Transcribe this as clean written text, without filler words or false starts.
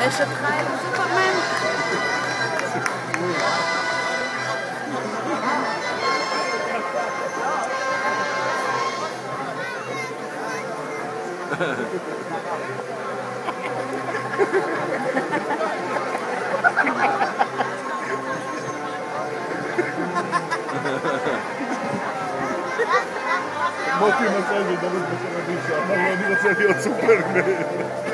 Wäsche treiben, Superman. Molti massaggi dove faceva di ciò, ma non di massaggi al Superman.